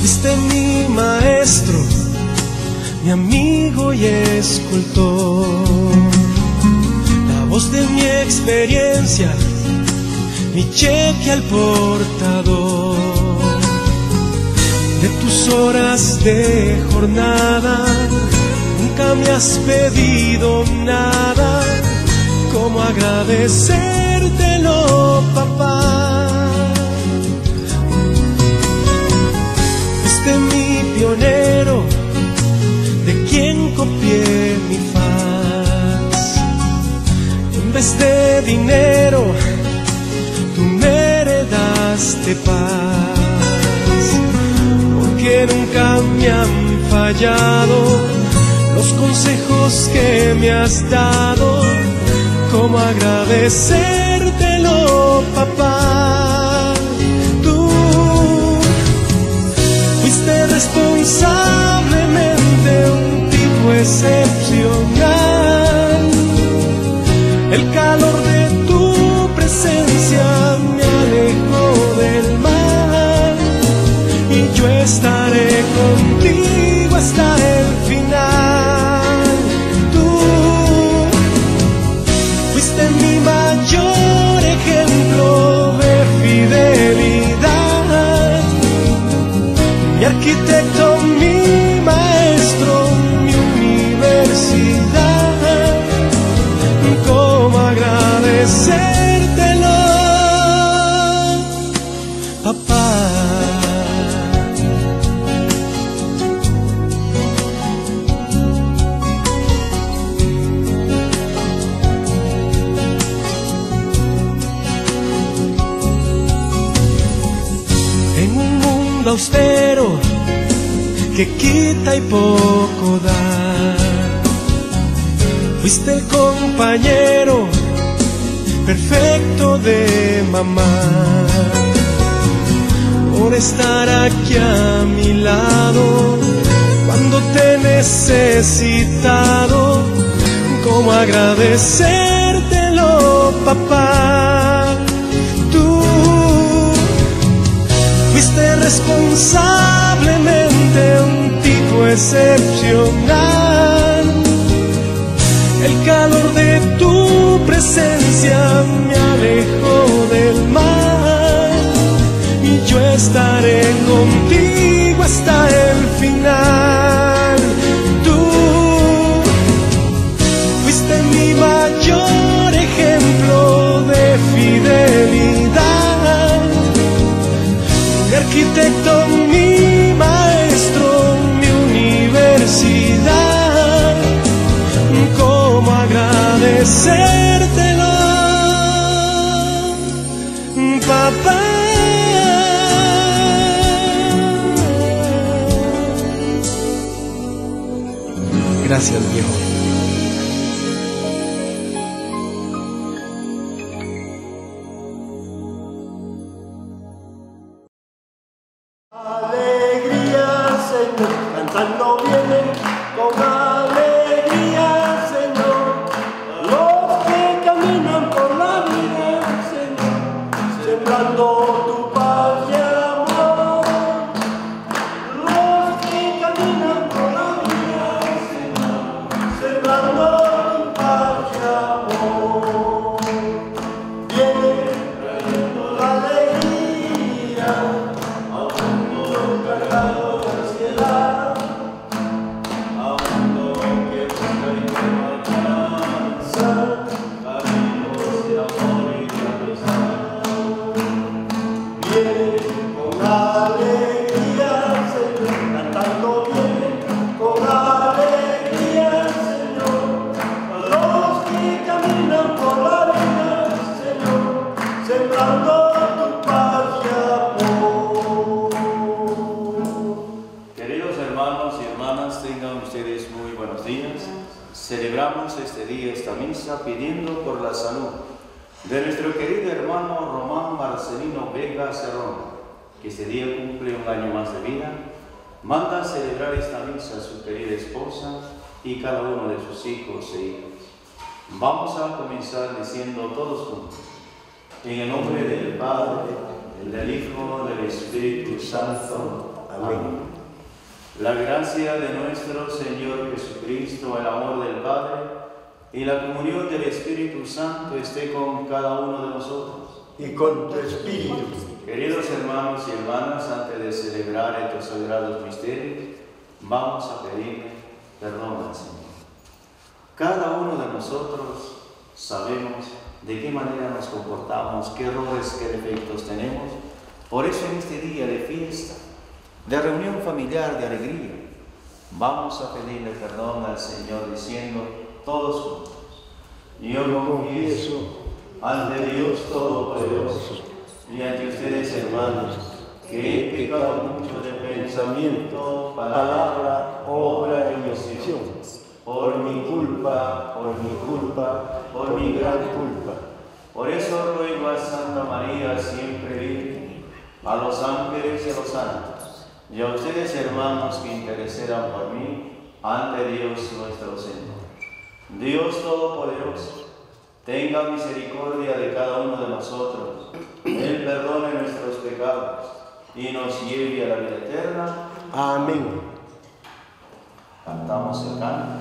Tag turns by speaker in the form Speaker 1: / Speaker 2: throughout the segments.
Speaker 1: Fuiste mi maestro, mi amigo y escultor, la voz de mi experiencia, mi cheque al portador de tus horas de jornada. Nunca me has pedido nada, ¿cómo agradecértelo, papá? Fuiste mi pionero, de quien copié mi faz. En vez de dinero, tú me heredaste paz, porque nunca me han fallado los consejos que me has dado. ¿Cómo agradecértelo, papá? Tú fuiste responsablemente un tipo excepcional. El calor de tu presencia me alejó del mal, y yo estaré contigo hasta el final. Tú fuiste mi mayor ejemplo de fidelidad, mi arquitecto, mi maestro, mi universidad. ¿Cómo agradecértelo, papá? En un mundo austero que quita y poco da, fuiste el compañero perfecto de mamá, por estar aquí a mi lado cuando te he necesitado. ¿Cómo agradecértelo, papá? Tú fuiste responsablemente un tipo excepcional. El calor de tu presencia me alejó del mal, y yo estaré contigo hasta el final. Tú fuiste mi mayor ejemplo de fidelidad, mi arquitecto, mi maestro, mi universidad. ¿Cómo agradecértelo, papá? Gracias, viejo.
Speaker 2: Alegría, Señor, cantando vienen con alegría, Señor, los que caminan por la vida, Señor, sembrando tu paz y amor. Los que caminan por la vida, Señor, sembrando tu paz y amor. Vienen trayendo la alegría a un mundo cargado de ansiedad, a un mundo que busca y no alcanza caminos de amor y de amistad. Vienen con alegría, Señor, cantando vienen con alegría, Señor, los que caminan por la vida, Señor, sembrando tu paz y amor.
Speaker 3: Queridos hermanos y hermanas, tengan ustedes muy buenos días. Celebramos este día, esta misa, pidiendo por la salud de nuestro querido hermano Román Marcelino Vega Cerrón, que este día cumple un año más de vida. Manda a celebrar esta misa a su querida esposa y cada uno de sus hijos e hijas. Vamos a comenzar diciendo todos juntos: en el nombre del Padre, del Hijo, del Espíritu Santo.
Speaker 2: Amén.
Speaker 3: La gracia de nuestro Señor Jesucristo, el amor del Padre y la comunión del Espíritu Santo esté con cada uno de nosotros.
Speaker 2: Y con tu espíritu.
Speaker 3: Queridos hermanos y hermanas, antes de celebrar estos sagrados misterios, vamos a pedir perdón al Señor. Cada uno de nosotros sabemos de qué manera nos comportamos, qué errores, qué defectos tenemos. Por eso en este día de fiesta, de reunión familiar, de alegría, vamos a pedirle perdón al Señor diciendo todos juntos: yo confieso ante Dios Todopoderoso y ante ustedes, hermanos, que he pecado mucho de pensamiento, palabra, obra y omisión, por mi culpa, por mi gran culpa. Por eso ruego a Santa María, siempre Virgen, a los ángeles y a los santos, y a ustedes, hermanos, que intercedan por mí ante Dios nuestro Señor. Dios Todopoderoso, tenga misericordia de cada uno de nosotros, Él perdone nuestros pecados y nos lleve a la vida eterna.
Speaker 2: Amén.
Speaker 3: Cantamos el canto.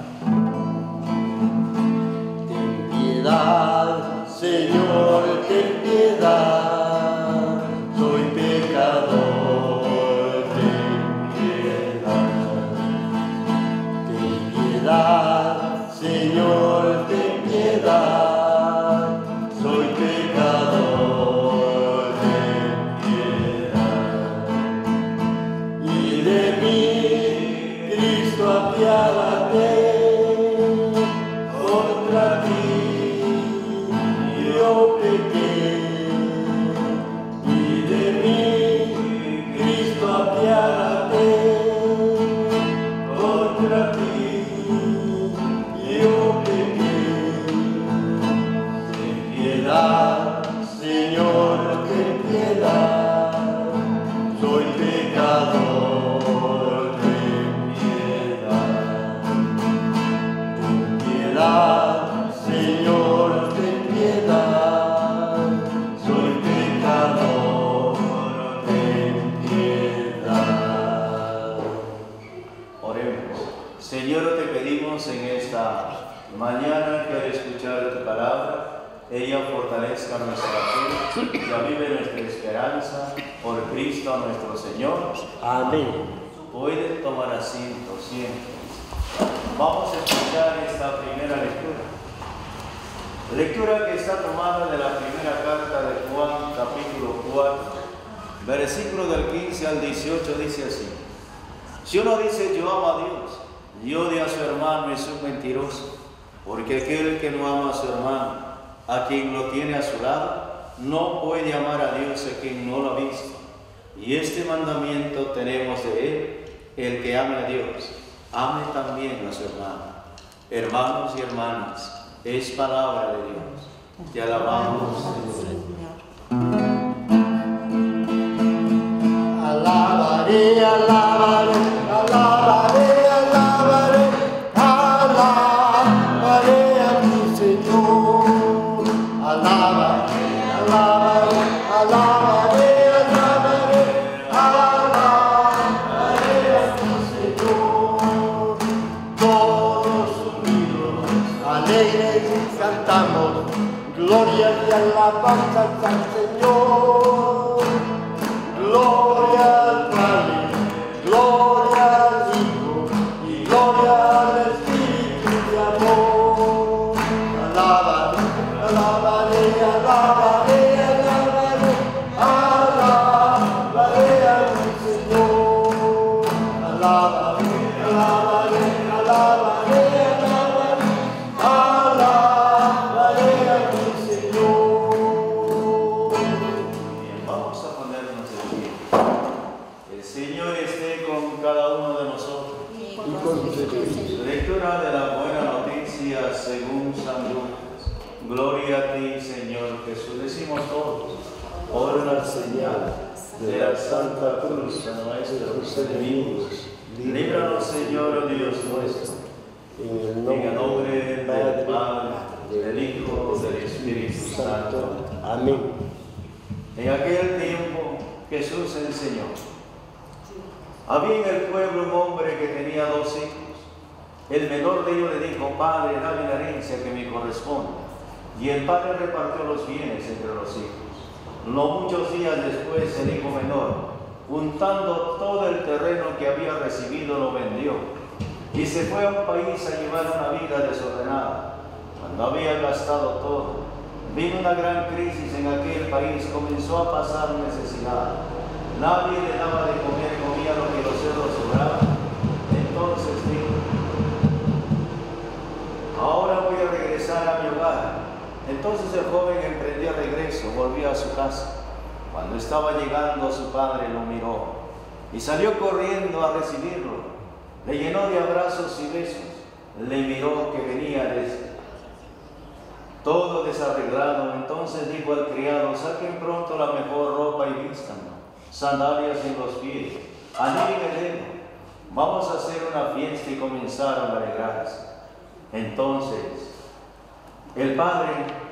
Speaker 2: Ten piedad, Señor, ten piedad, soy pecador, ten piedad. Ten piedad, Señor, ten piedad, soy pecador, ten piedad. Y de mí, Cristo, apiádate. Contra ti yo pequé, y de mí, Cristo, apiádate. Contra ti yo pequé. Ten piedad, Señor, ten piedad, soy pecador, ten piedad. Ten piedad, Señor, ten piedad, soy pecador, ten piedad.
Speaker 3: Oremos. Señor, te pedimos en esta mañana que al escuchar tu palabra, ella fortalezca nuestra fe y avive nuestra esperanza por Cristo nuestro Señor.
Speaker 2: Amén.
Speaker 3: Pueden tomar asiento siempre. Vamos a escuchar esta primera lectura. Lectura que está tomada de la primera carta de Juan, capítulo 4, versículo del 15 al 18, dice así: si uno dice yo amo a Dios y odia a su hermano, es un mentiroso, porque aquel que no ama a su hermano, a quien lo tiene a su lado, no puede amar a Dios a quien no lo ha visto. Y este mandamiento tenemos de él: el que ame a Dios, ame también a su hermano. Hermanos y hermanas, es palabra de Dios. Te alabamos, Señor.
Speaker 2: Alabaré, alabaré, alabaré, alabaré, alabaré a mi Señor. Alabaré, alabaré, alabaré, alabaré, alabaré a mi Señor. Todos unidos, alegres cantamos, gloria y alabanza al Señor. Gloria al Padre, gloria al Hijo y gloria al Espíritu de amor. Alabaré, alabaré, alabaré, alabaré, alabaré a mi Señor. Alabaré, alabaré, alabaré, alabaré, alabaré a mi Señor.
Speaker 3: Vamos a ponernos de pie. El Señor esté con cada uno de nosotros.
Speaker 2: Y con tu Espíritu.
Speaker 3: Lectura de la buena noticia según San Lucas. Gloria a ti, Señor Jesús. Decimos todos: por la señal de la Santa Cruz a nuestros enemigos, líbranos, Señor, oh Dios nuestro.
Speaker 2: En
Speaker 3: En el nombre del Padre, del Hijo, del Espíritu Santo.
Speaker 2: Amén.
Speaker 3: En aquel tiempo Jesús enseñó: Había en el pueblo un hombre que tenía 2 hijos. El menor de ellos le dijo: Padre, dame la herencia que me corresponde. Y el padre repartió los bienes entre los hijos. No muchos días después, el hijo menor, juntando todo el terreno que había recibido, lo vendió y se fue a un país a llevar una vida desordenada. Cuando había gastado todo, vino una gran crisis en aquel país, comenzó a pasar necesidad. Nadie le daba de comer, comía lo que los cerdos sobraban. Entonces dijo: ahora voy a regresar a mi hogar. Entonces el joven emprendió regreso, volvió a su casa. Cuando estaba llegando, su padre lo miró y salió corriendo a recibirlo. Le llenó de abrazos y besos. Le miró que venía todo desarreglado. Entonces dijo al criado: saquen pronto la mejor ropa y vístanlo, sandalias en los pies, anillo en el dedo. Vamos a hacer una fiesta. Y comenzaron a alegrarse. Entonces el padre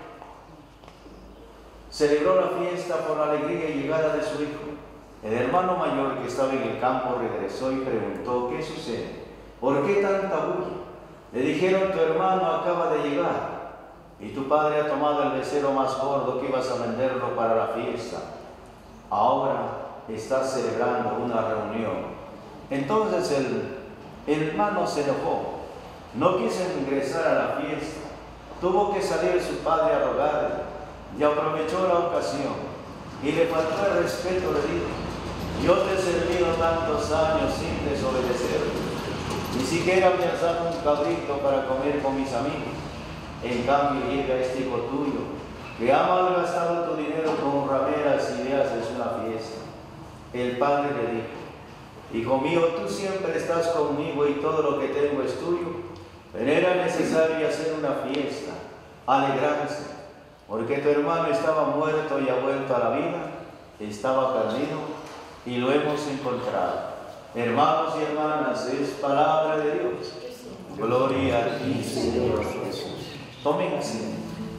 Speaker 3: celebró la fiesta por la alegría y llegada de su hijo. El hermano mayor, que estaba en el campo, regresó y preguntó: ¿qué sucede? ¿Por qué tanta bulla? Le dijeron: tu hermano acaba de llegar y tu padre ha tomado el becerro más gordo que ibas a venderlo para la fiesta. Ahora está celebrando una reunión. Entonces el hermano se enojó, no quiso ingresar a la fiesta. Tuvo que salir su padre a rogarle y aprovechó la ocasión y le faltó el respeto. Le dijo: yo te he servido tantos años sin desobedecer. Ni siquiera me has dado un cabrito para comer con mis amigos. En cambio llega este hijo tuyo que ha malgastado tu dinero con rameras y le haces una fiesta. El padre le dijo: hijo mío, tú siempre estás conmigo y todo lo que tengo es tuyo. Pero era necesario hacer una fiesta, alegrarse, porque tu hermano estaba muerto y ha vuelto a la vida, estaba perdido y lo hemos encontrado. Hermanos y hermanas, es palabra de Dios. Gloria a ti, Señor Jesús. Tomen asiento.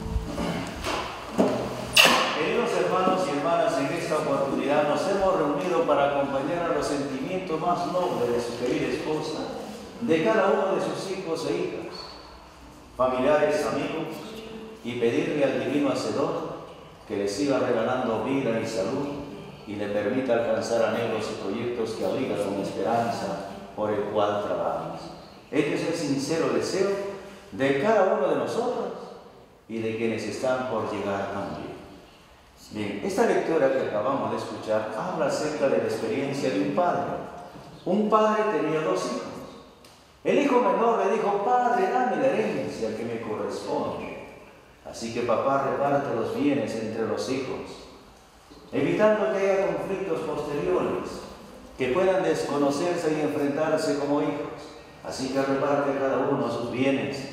Speaker 3: Queridos hermanos y hermanas, en esta oportunidad nos hemos reunido para acompañar a los sentimientos más nobles de su querida esposa, de cada uno de sus hijos e hijas, familiares, amigos, y pedirle al Divino Hacedor que le siga regalando vida y salud y le permita alcanzar anhelos y proyectos que abrigan con esperanza por el cual trabajamos. Este es el sincero deseo de cada uno de nosotros y de quienes están por llegar también. Bien, esta lectura que acabamos de escuchar habla acerca de la experiencia de un padre. Un padre tenía 2 hijos. El hijo menor le dijo: padre, dame la herencia que me corresponde. Así que papá reparte los bienes entre los hijos, evitando que haya conflictos posteriores que puedan desconocerse y enfrentarse como hijos. Así que reparte cada uno sus bienes.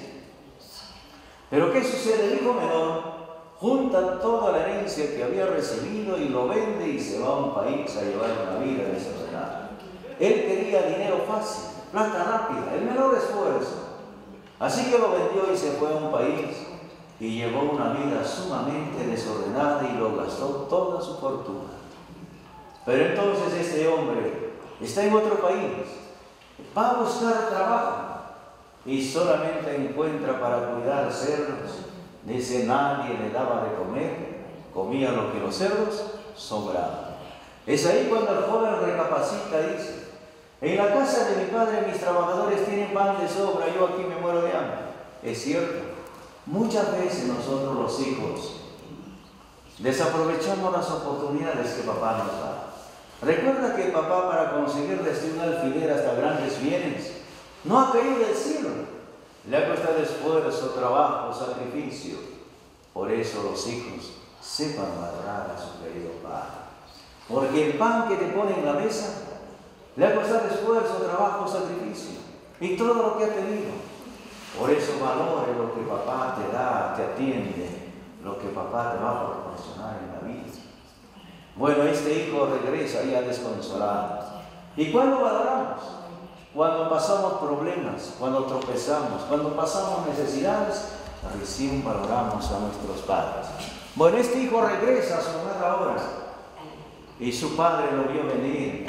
Speaker 3: Pero ¿qué sucede? El hijo menor junta toda la herencia que había recibido y lo vende y se va a un país a llevar una vida desordenada. Él quería dinero fácil, plata rápida, el menor esfuerzo. Así que lo vendió y se fue a un país y llevó una vida sumamente desordenada y lo gastó toda su fortuna. Pero entonces este hombre está en otro país, va a buscar trabajo y solamente encuentra para cuidar cerdos. Dice: nadie le daba de comer, comía lo que los cerdos sobraban. Es ahí cuando el joven recapacita y dice: en la casa de mi padre mis trabajadores tienen pan de sobra, yo aquí me muero de hambre. Es cierto, muchas veces nosotros los hijos desaprovechamos las oportunidades que papá nos da. Recuerda que papá, para conseguir desde un alfiler hasta grandes bienes, no ha caído del cielo. Le ha costado esfuerzo, trabajo, sacrificio. Por eso los hijos sepan valorar a su querido padre. Porque el pan que te pone en la mesa le ha costado esfuerzo, trabajo, sacrificio y todo lo que ha tenido. Por eso valore lo que papá te da, te atiende, lo que papá te va a proporcionar en la vida. Bueno, este hijo regresa ya desconsolado. ¿Y cuándo valoramos? Cuando pasamos problemas, cuando tropezamos, cuando pasamos necesidades, recién valoramos a nuestros padres. Bueno, este hijo regresa a su hogar ahora y su padre lo vio venir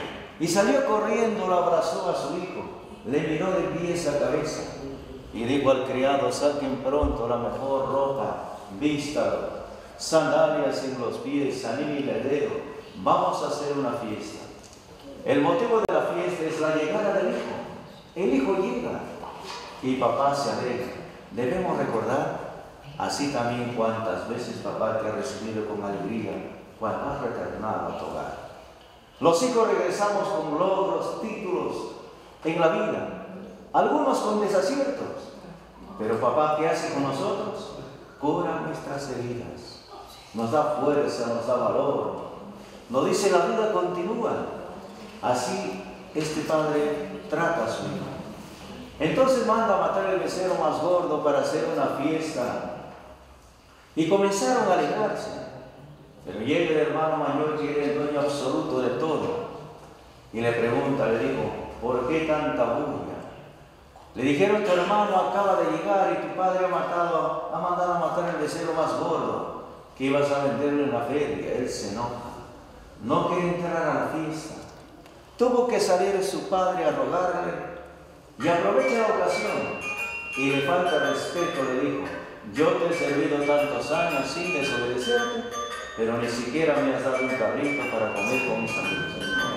Speaker 3: Y salió corriendo, lo abrazó a su hijo, le miró de pies a cabeza y dijo al criado: saquen pronto la mejor ropa, vístalo, sandalias en los pies, anillo el dedo, vamos a hacer una fiesta. El motivo de la fiesta es la llegada del hijo. El hijo llega y papá se alegra. Debemos recordar así también cuántas veces papá te ha recibido con alegría cuando has retornado a tu hogar. Los hijos regresamos con logros, títulos en la vida, algunos con desaciertos, pero papá, ¿qué hace con nosotros? Cura nuestras heridas, nos da fuerza, nos da valor, nos dice la vida continúa. Así este padre trata a su hijo. Entonces manda a matar el becerro más gordo para hacer una fiesta y comenzaron a alegrarse. Pero llega el hermano mayor, que era el dueño absoluto de todo, y le pregunta, le dijo: ¿por qué tanta bulla? Le dijeron: tu hermano acaba de llegar y tu padre ha mandado a matar el becerro más gordo que ibas a venderlo en la feria. Él se enoja, no quiere entrar a la fiesta. Tuvo que salir su padre a rogarle y aprovecha la ocasión y le falta respeto, le dijo: yo te he servido tantos años sin desobedecerte, pero ni siquiera me has dado un cabrito para comer con mis amigos.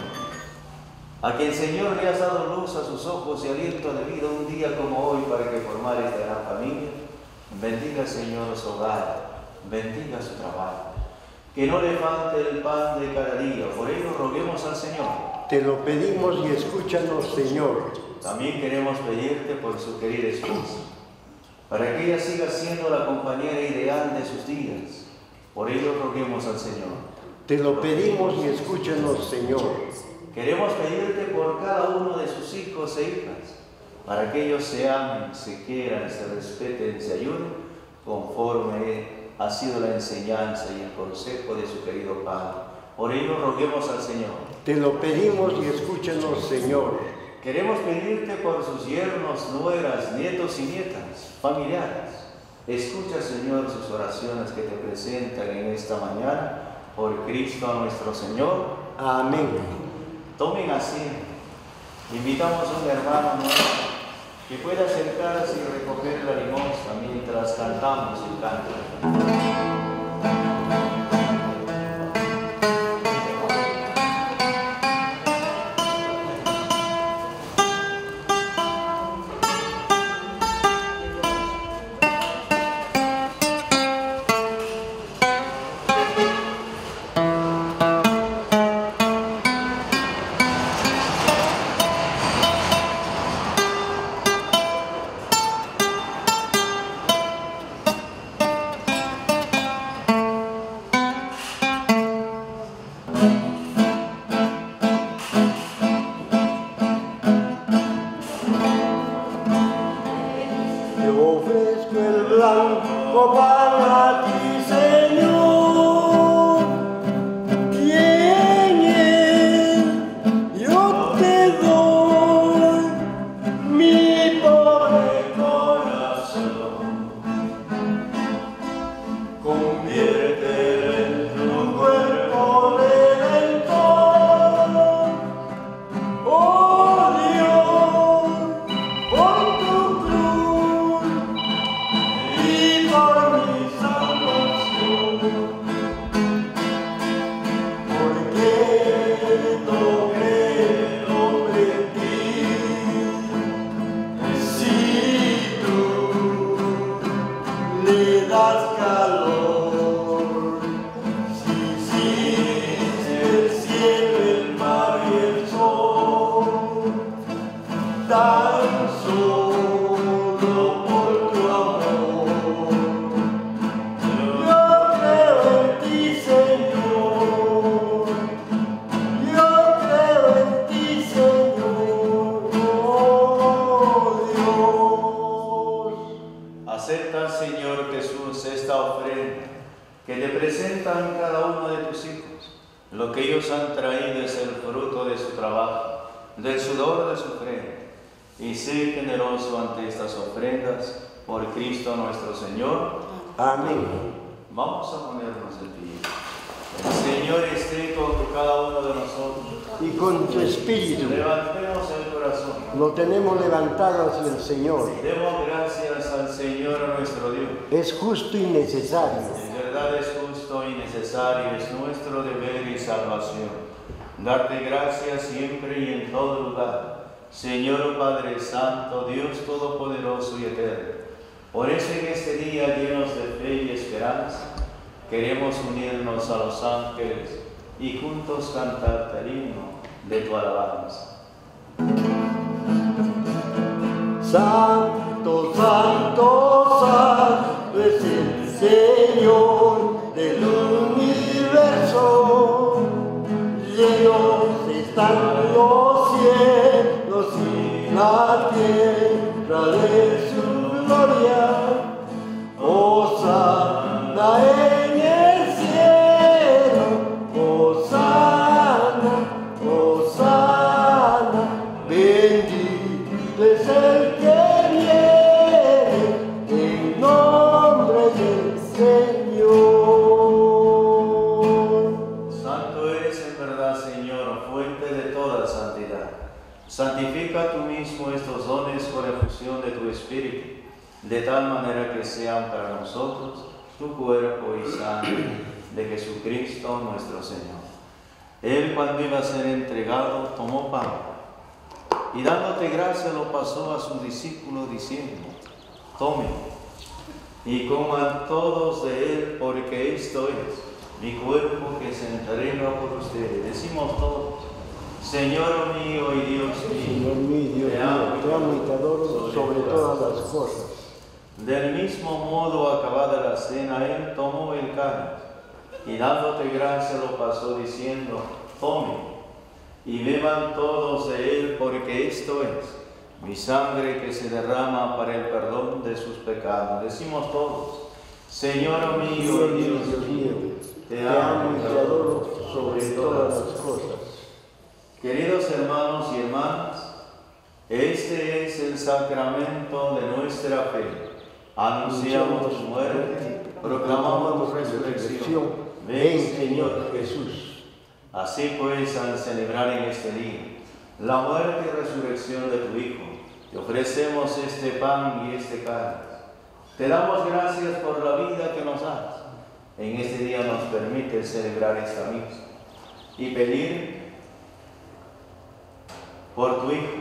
Speaker 3: A quien el Señor le has dado luz a sus ojos y aliento de vida un día como hoy para que formar esta gran familia, bendiga, Señor, su hogar, bendiga su trabajo, que no le falte el pan de cada día. Por ello roguemos al Señor.
Speaker 2: Te lo pedimos y escúchanos, Señor.
Speaker 3: También queremos pedirte por su querida esposa, para que ella siga siendo la compañera ideal de sus días. Por ello roguemos al Señor.
Speaker 2: Te lo pedimos y escúchanos, Señor.
Speaker 3: Queremos pedirte por cada uno de sus hijos e hijas, para que ellos se amen, se quieran, se respeten, se ayuden, conforme ha sido la enseñanza y el consejo de su querido Padre. Por ello roguemos al Señor.
Speaker 2: Te lo pedimos y escúchanos, Señor.
Speaker 3: Queremos pedirte por sus yernos, nueras, nietos y nietas, familiares. Escucha, Señor, sus oraciones que te presentan en esta mañana, por Cristo nuestro Señor.
Speaker 2: Amén.
Speaker 3: Tomen asiento. Invitamos a un hermano nuevo que pueda acercarse y recoger la limosna mientras cantamos el canto. El Señor esté con cada uno de nosotros.
Speaker 2: Y con tu espíritu.
Speaker 3: Levantemos el corazón.
Speaker 2: Lo tenemos levantado hacia el Señor.
Speaker 3: Demos gracias al Señor nuestro Dios.
Speaker 2: Es justo y necesario.
Speaker 3: En verdad es justo y necesario, es nuestro deber y salvación. Darte gracias siempre y en todo lugar. Señor Padre Santo, Dios Todopoderoso y Eterno. Por eso en este día llenos de fe y esperanza, queremos unirnos a los ángeles y juntos cantarte el himno de tu alabanza.
Speaker 2: Santo, santo, santo es el Señor del universo. Llenos están los cielos y la tierra de su gloria. Hosana en el cielo, Hosana, Hosana, bendito es el que viene en nombre del Señor.
Speaker 3: Santo eres en verdad, Señor, fuente de toda santidad. Santifica tú mismo estos dones por efusión de tu Espíritu, de tal manera que sean para nosotros tu cuerpo y sangre de Jesucristo nuestro Señor. Él, cuando iba a ser entregado, tomó pan y dándote gracia lo pasó a sus discípulos diciendo: tomen y coman todos de él, porque esto es mi cuerpo que se entrega por ustedes. Decimos todos: Señor mío y Dios mío,
Speaker 2: Señor mío, Dios mío, te amo y te adoro sobre todas las cosas.
Speaker 3: Del mismo modo, acabada la cena, él tomó el cáliz y dándote gracia lo pasó diciendo: tomen y beban todos de él, porque esto es mi sangre que se derrama para el perdón de sus pecados. Decimos todos: Señor mío y Dios mío, te amo y te adoro sobre todas las cosas. Queridos hermanos y hermanas, este es el sacramento de nuestra fe. Anunciamos tu muerte, proclamamos tu resurrección. Ven, Señor Jesús. Así pues, al celebrar en este día la muerte y resurrección de tu Hijo, te ofrecemos este pan y este cáliz. Te damos gracias por la vida que nos das. En este día nos permite celebrar esta misa y pedir por tu Hijo,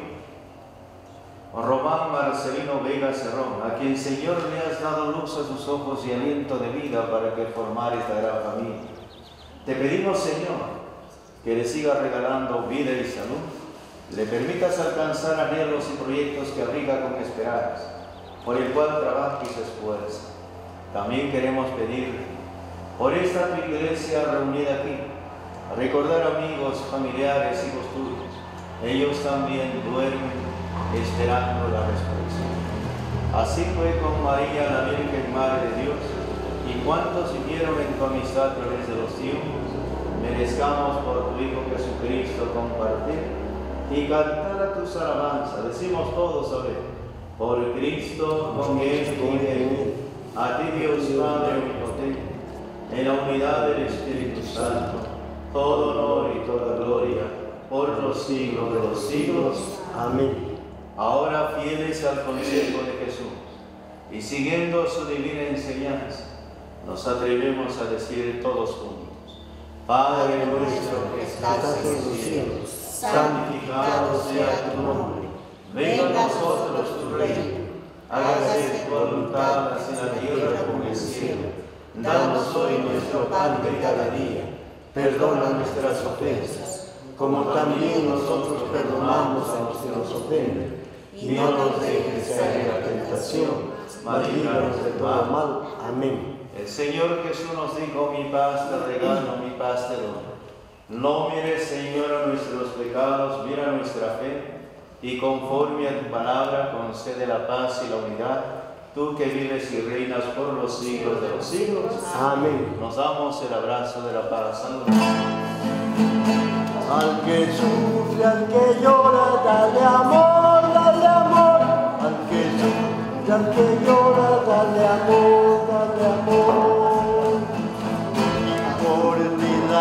Speaker 3: Román Marcelino Vega Cerrón, a quien Señor le has dado luz a sus ojos y aliento de vida para que formar esta gran familia. Te pedimos, Señor, que le sigas regalando vida y salud, le permitas alcanzar anhelos y proyectos que abriga con esperanza, por el cual trabaja y se esfuerza. También queremos pedirle por esta tu iglesia reunida aquí, a recordar amigos, familiares, hijos tuyos. Ellos también duermen esperando la resurrección. Así fue con María, la Virgen Madre de Dios, y cuantos vivieron en tu amistad a través de los tiempos, merezcamos por tu Hijo Jesucristo compartir y cantar a tus alabanzas. Decimos todos a ver: por Cristo, con Él y en Él, a ti Dios Padre omnipotente, en la unidad del Espíritu Santo, todo honor y toda gloria, por los siglos de los siglos. Amén. Ahora, fieles al consejo de Jesús y siguiendo su divina enseñanza, nos atrevemos a decir todos juntos: Padre nuestro que estás en los cielos, santificado sea tu nombre. Venga a nosotros tu reino. Hágase tu voluntad así en la tierra como en el cielo. Danos hoy nuestro pan de cada día. Perdona nuestras ofensas, como también nosotros perdonamos a los que nos ofenden. Y no nos dejes caer en la tentación, mas líbranos de todo mal. Amén. El Señor Jesús nos dijo: mi paz te regalo, mi paz te doy. No mires, Señor, a nuestros pecados, mira nuestra fe, y conforme a tu palabra concede la paz y la unidad, tú que vives y reinas por los siglos de los siglos. Amén. Nos damos el abrazo de la paz.
Speaker 2: Al que sufre, al que llora, dale amor, dale amor. Al que sufre, al que llora, dale amor, dale amor. Por ti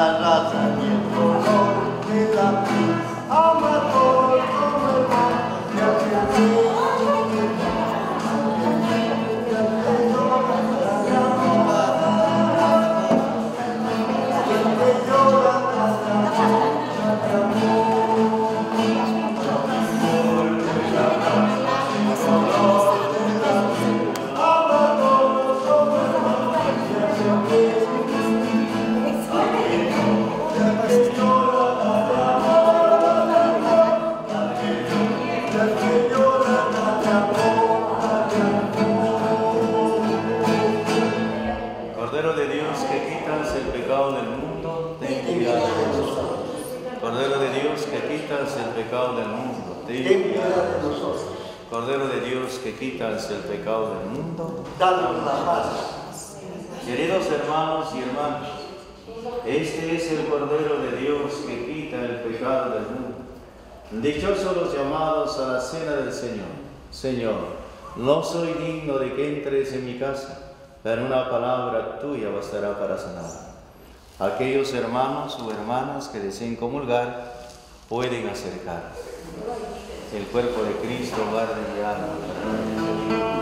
Speaker 3: Cordero de Dios que quitas el pecado del mundo, ten piedad de nosotros. Cordero de Dios que quitas el pecado del mundo, ten piedad de nosotros. Cordero de Dios que quitas el pecado del mundo,
Speaker 2: danos la paz.
Speaker 3: Queridos hermanos y hermanas, este es el Cordero de Dios que quita el pecado del mundo. Dichosos los llamados a la cena del Señor. Señor, no soy digno de que entres en mi casa, pero una palabra tuya bastará para sanar. Aquellos hermanos o hermanas que deseen comulgar pueden acercarse. El cuerpo de Cristo guarde mi alma.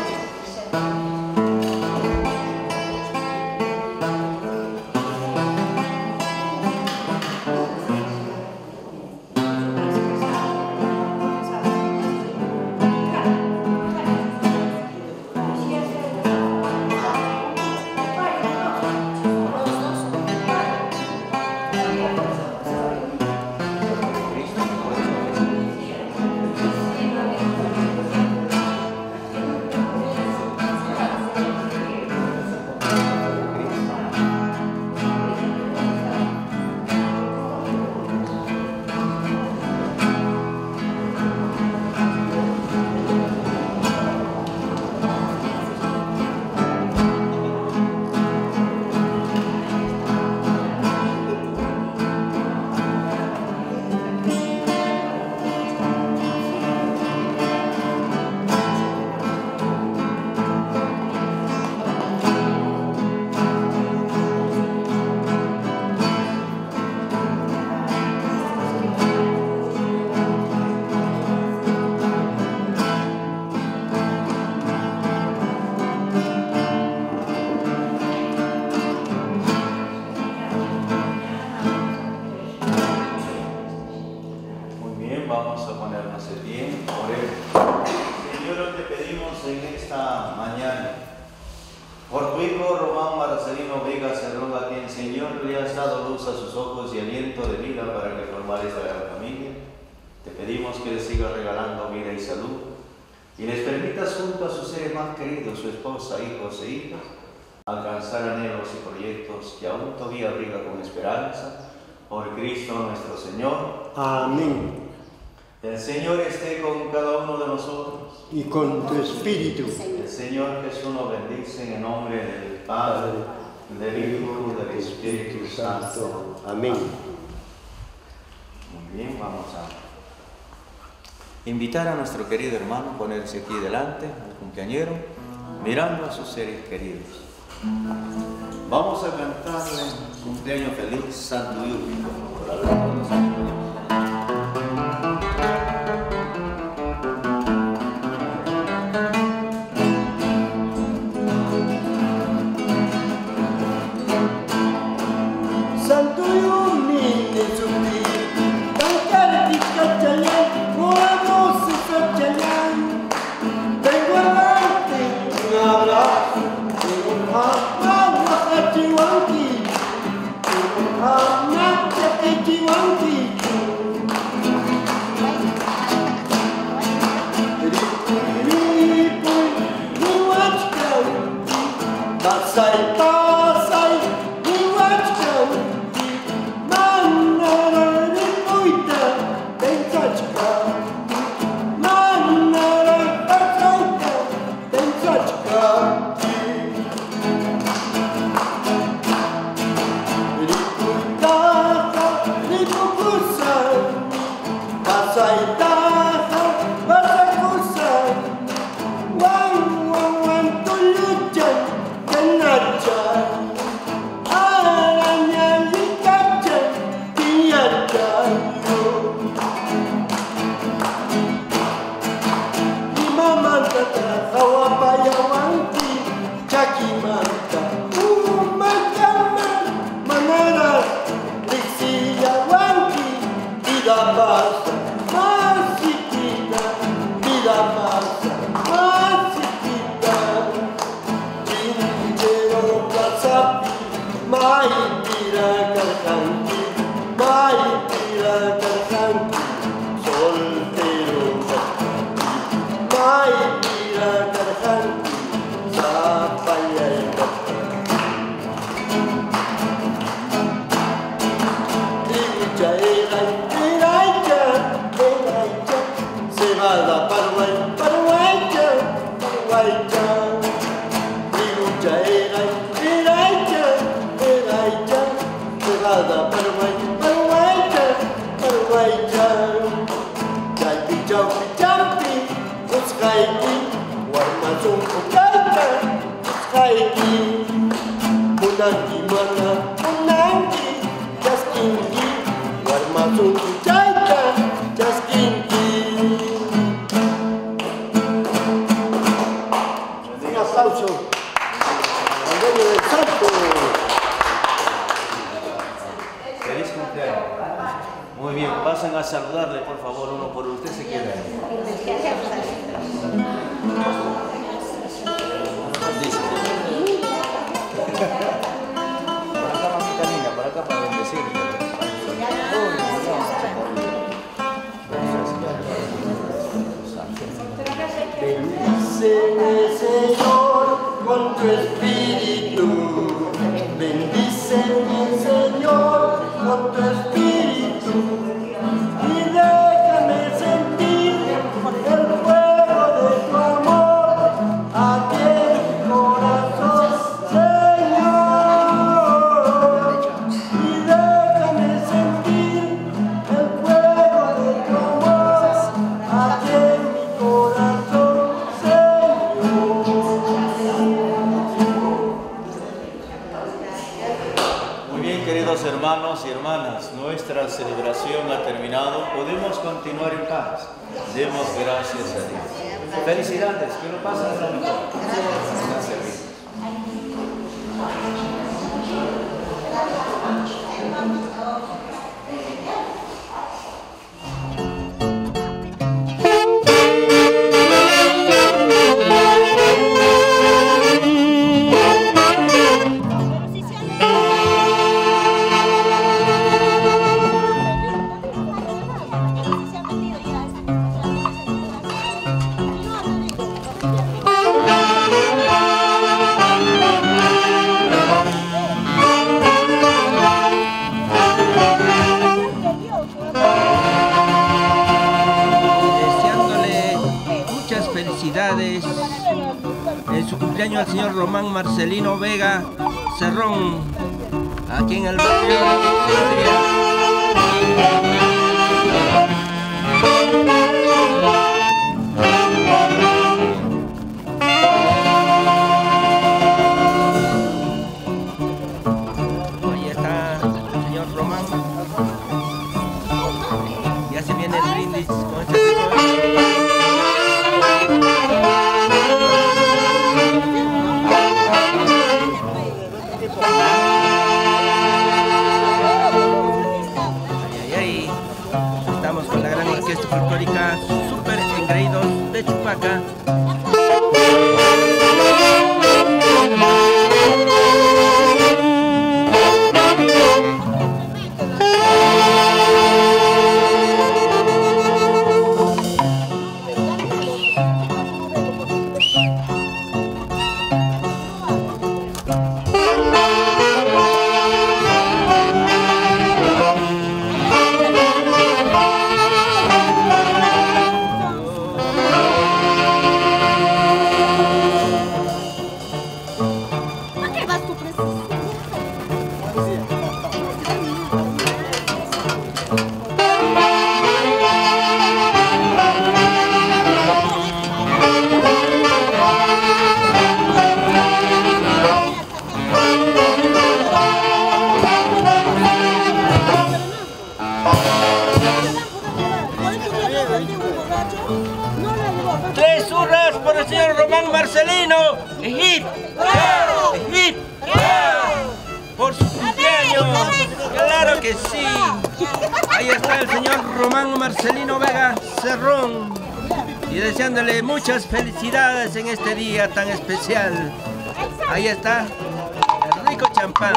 Speaker 3: Vamos a ponernos de pie por él. Señor, te pedimos en esta mañana, por tu Hijo Román Marcelino Vega Cerrón, a quien Señor le has dado luz a sus ojos y aliento de vida para que formar esta gran familia, te pedimos que les sigas regalando vida y salud y les permitas junto a sus seres más queridos, su esposa, hijos e hijas, alcanzar anhelos y proyectos que aún todavía abriga con esperanza, por Cristo nuestro Señor.
Speaker 2: Amén.
Speaker 3: El Señor esté con cada uno de nosotros.
Speaker 2: Y con tu espíritu.
Speaker 3: El Señor Jesús nos bendice en el nombre del Padre, del Hijo y del Espíritu Santo.
Speaker 2: Amén.
Speaker 3: Muy bien, vamos a invitar a nuestro querido hermano a ponerse aquí delante, al cumpleañero, mirando a sus seres queridos. Vamos a cantarle cumpleaños feliz, Santo Dios.
Speaker 2: más chiquita, vida más chiquita. Quintero Plazapi, Maipira Carjanqui, Maipira Carjanqui, soltero Carjanqui, Maipira Carjanqui, Zapaya y Carjanqui. Cebada, Paraguay, Paraguaycha, Paraguaycha. Tribucha, Eraicha, Eraicha. Cebada, Paraguay, Paraguaycha, Paraguaycha. Chaypi, chaupi, chaupi, Ushaiki, Guarmazón, Ucaita, Ushaiki. Munanki, mana, Munanki, Chasquinqui, Guarmazón, Ucaita, Chasquinqui. Aplauso al dueño del santo.
Speaker 3: Feliz cumpleaños. Muy bien, pasen a saludarle, por favor, uno por uno. Usted se queda ahí. Dice. Por acá, mamita linda, por acá para bendecirle.
Speaker 2: Bendíceme, Señor, con tu espíritu. Bendíceme, Señor, con tu espíritu. Y déjame sentir el fuego de tu amor aquí en mi corazón, Señor. Y déjame sentir el fuego de tu amor aquí en mi corazón.
Speaker 3: Muy bien, queridos hermanos y hermanas, nuestra celebración ha terminado. Podemos continuar en paz. Demos gracias a Dios. Felicidades, que lo pasen lo mejor. Gracias.
Speaker 4: En su cumpleaños al señor Román Marcelino Vega Cerrón, aquí en el barrio ahí está el señor Román. Ya se viene el brindis con este estamos con la gran orquesta folclórica Super Engreídos de Chupaca. ¡Tres hurras por el señor Román Marcelino! ¡Hip! ¡Hip! ¡Por su cumpleaños! Claro que sí. Ahí está el señor Román Marcelino Vega Cerrón. Y deseándole muchas felicidades en este día tan especial. Ahí está el rico champán.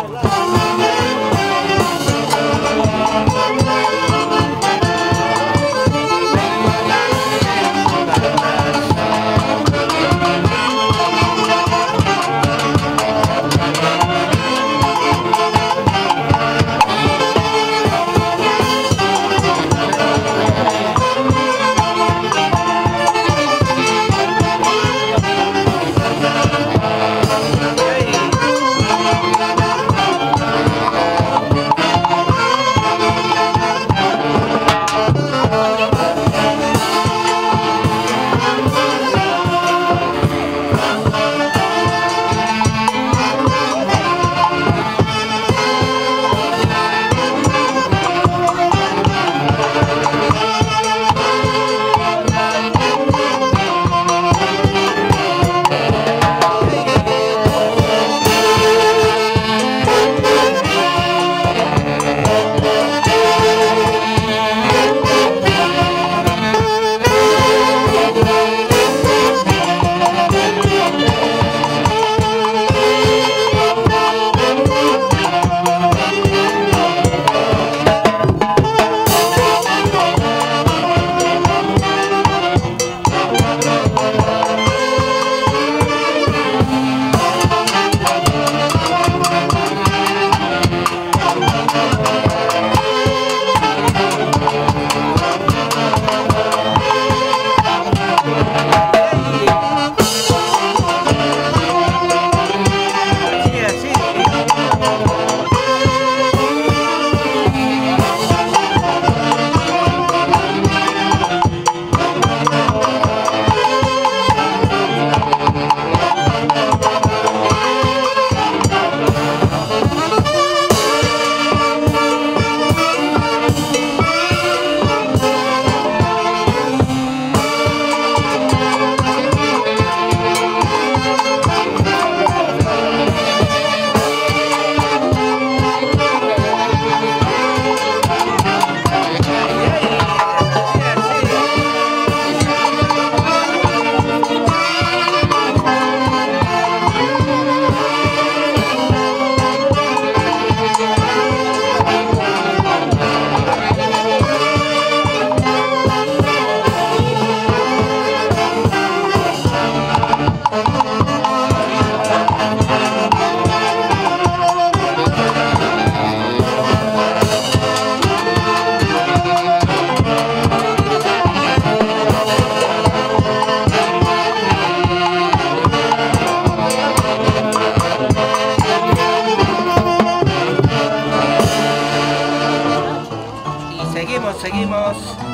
Speaker 4: Seguimos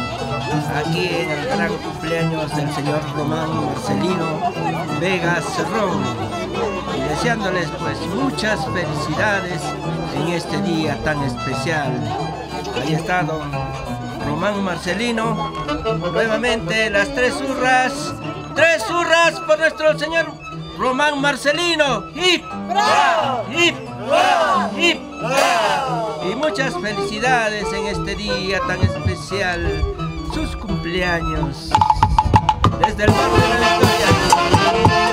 Speaker 4: aquí en el gran cumpleaños del señor Román Marcelino Vega Cerrón y deseándoles pues muchas felicidades en este día tan especial. Ahí está don Román Marcelino, nuevamente las tres hurras por nuestro señor Román Marcelino. ¡Hip! ¡Hip! ¡Hip! Y muchas felicidades en este día tan especial, sus cumpleaños, desde el barrio de la Victoria.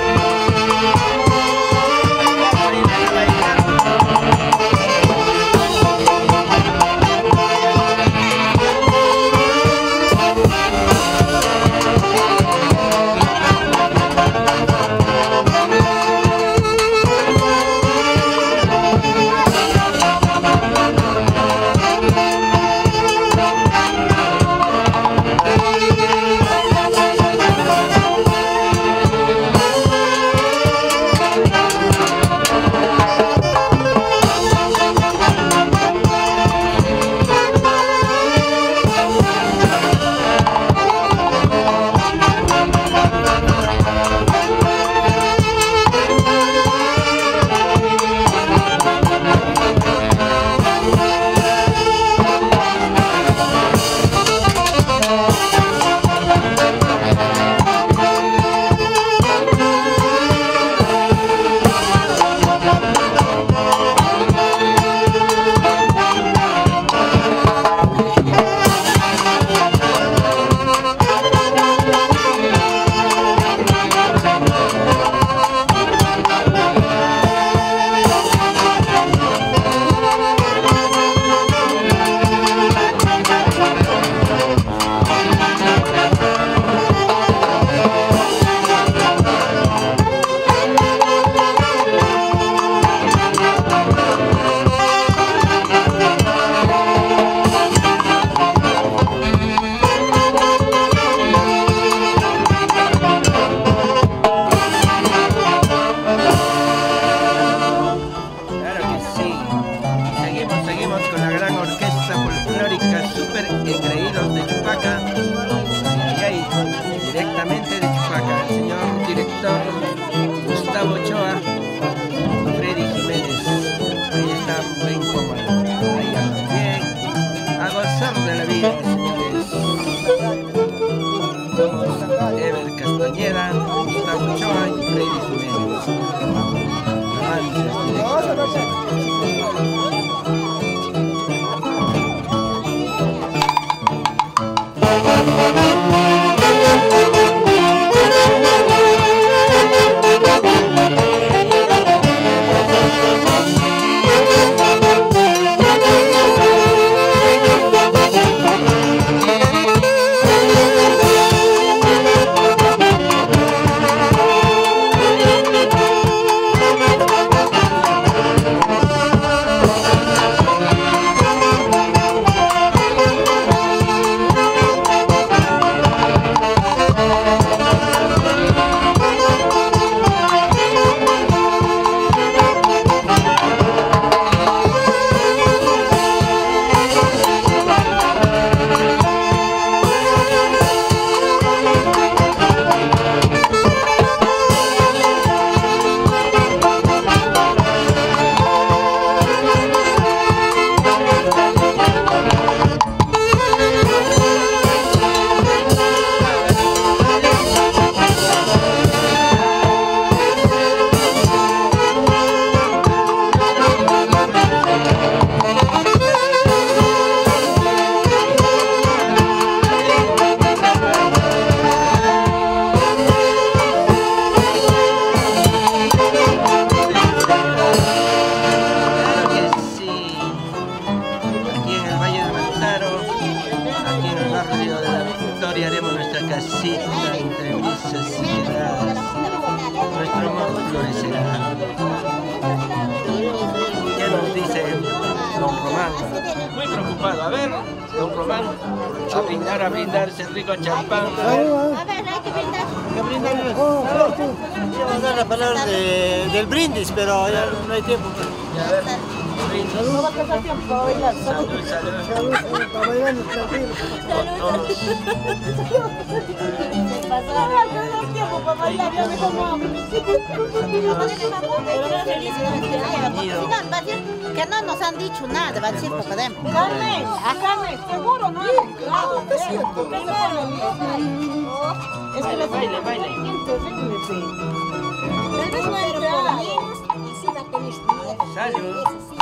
Speaker 4: y haremos nuestra casita entre brisas y quedadas. Nuestro amor florecerá. ¿Qué nos dice don Román? Muy preocupado. A ver, don Román, a brindar ese rico champán.
Speaker 5: A ver, hay que brindar.
Speaker 2: Quiero dar la palabra del brindis, pero ya no hay tiempo.
Speaker 4: Y a ver, brindis.
Speaker 5: No va a pasar tiempo para bailar.
Speaker 4: Salud, salud.
Speaker 2: Para bailar tranquilo.
Speaker 5: Pasaron tiempo para bailar, ya me tomamos. Que no nos han dicho nada, va a decir Pocadem. Carmen, seguro no. Es que
Speaker 4: Baile. Salud.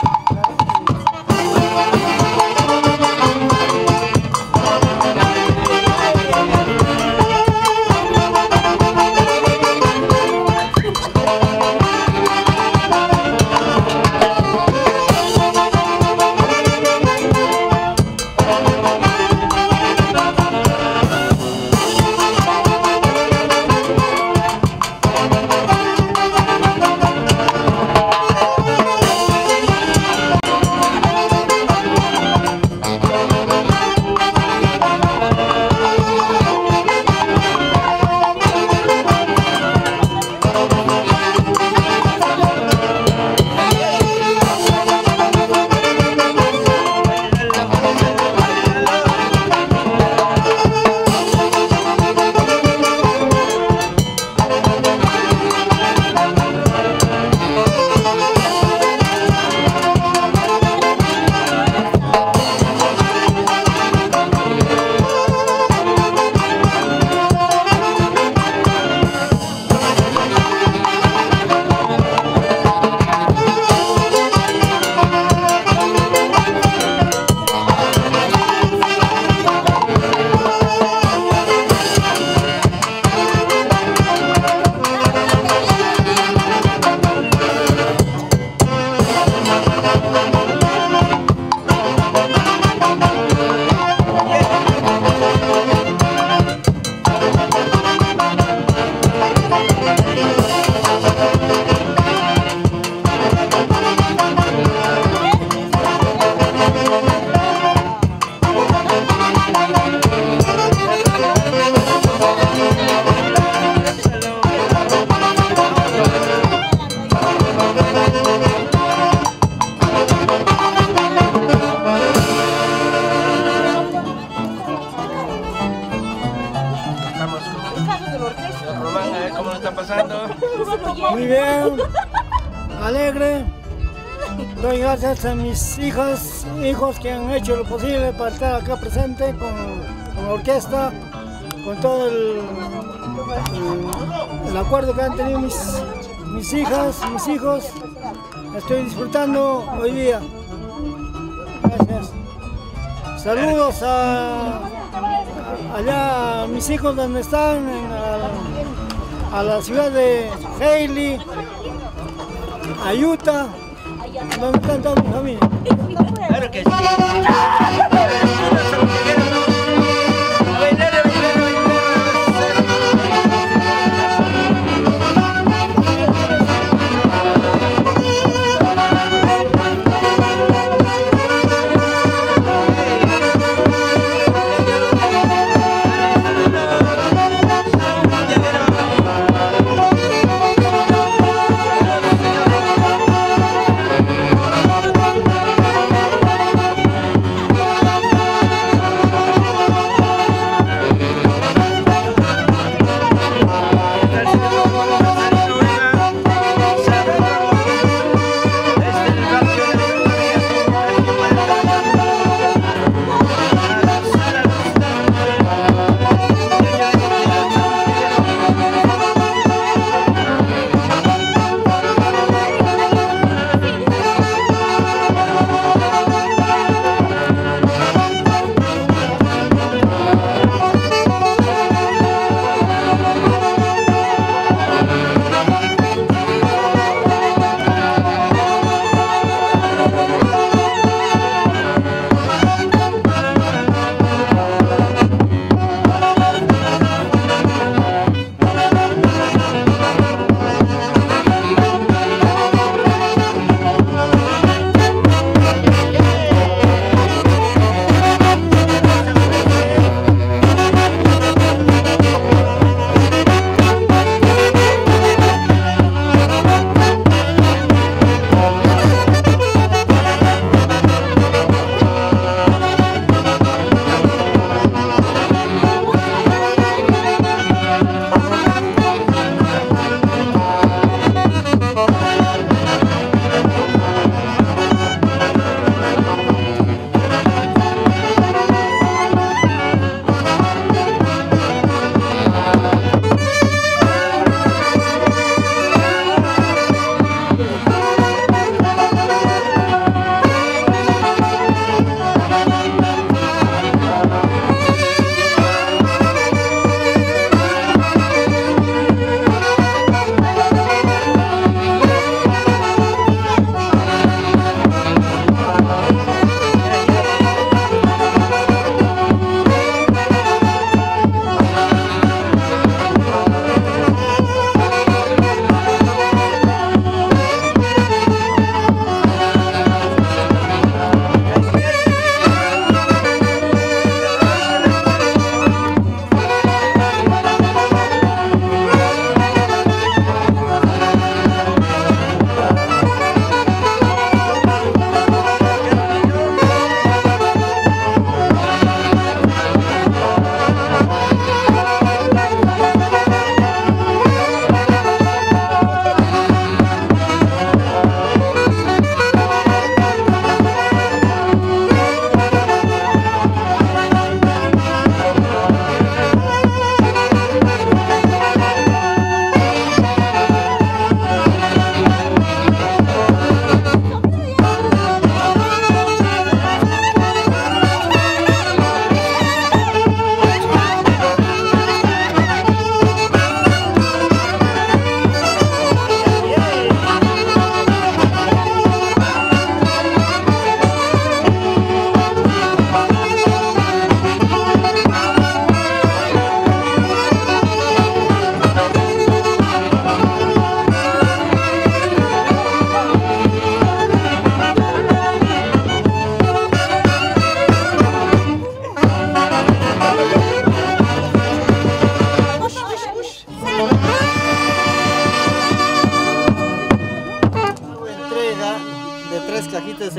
Speaker 2: Muy bien, alegre. Doy gracias a mis hijos que han hecho lo posible para estar acá presente con la orquesta, con todo el acuerdo que han tenido mis hijas, mis hijos. Estoy disfrutando hoy día. Gracias. Saludos allá a mis hijos donde están, a la ciudad de Hailey, a Utah, donde están toda mi familia.
Speaker 4: Claro que sí.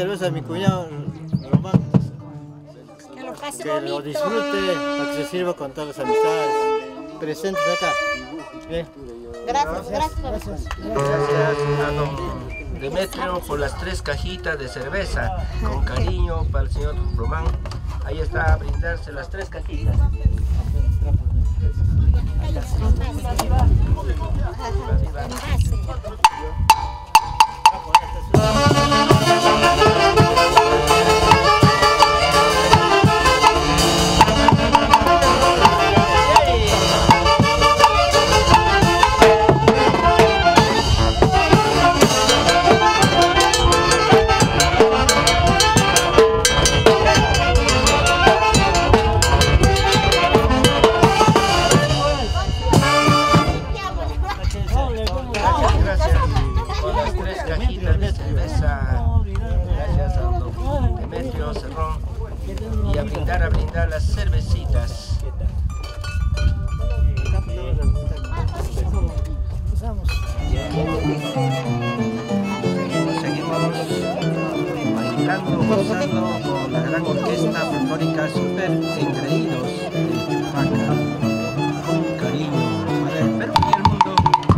Speaker 2: cerveza a mi cuñado Román.
Speaker 5: Que lo pase
Speaker 2: Que
Speaker 5: bonito.
Speaker 2: lo disfrute, para que se sirva con todas las amistades. Presentes acá. Bien.
Speaker 5: Gracias.
Speaker 4: Gracias a don Demetrio por las 3 cajitas de cerveza. Con cariño para el señor Román. Ahí está a brindarse las 3 cajitas. Gracias a don Demetrio Cerrón y a brindar las cervecitas. Seguimos bailando, gozando con la gran orquesta folclórica Super Engreídos de Chupaca. Con cariño para el Perú y el mundo.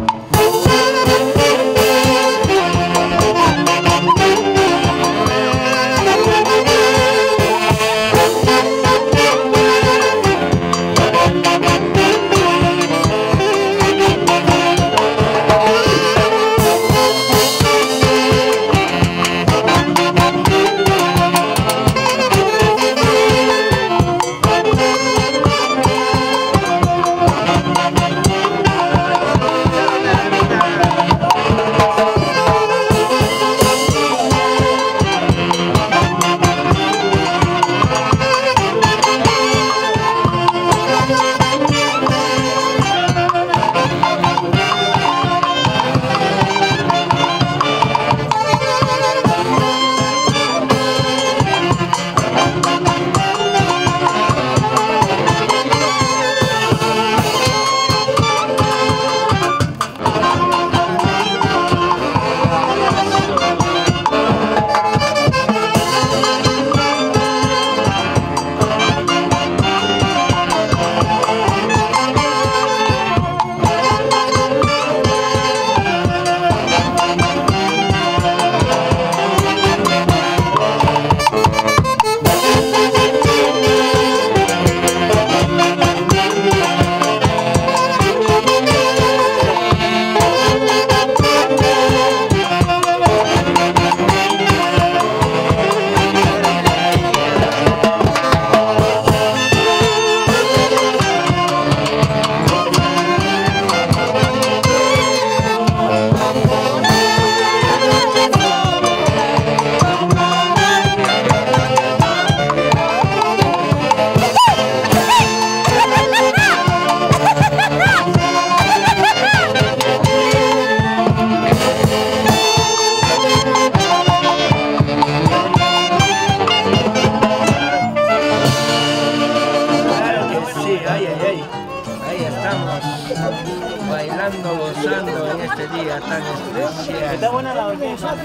Speaker 4: Bailando, gozando en este día tan especial.
Speaker 2: Está buena la orquesta.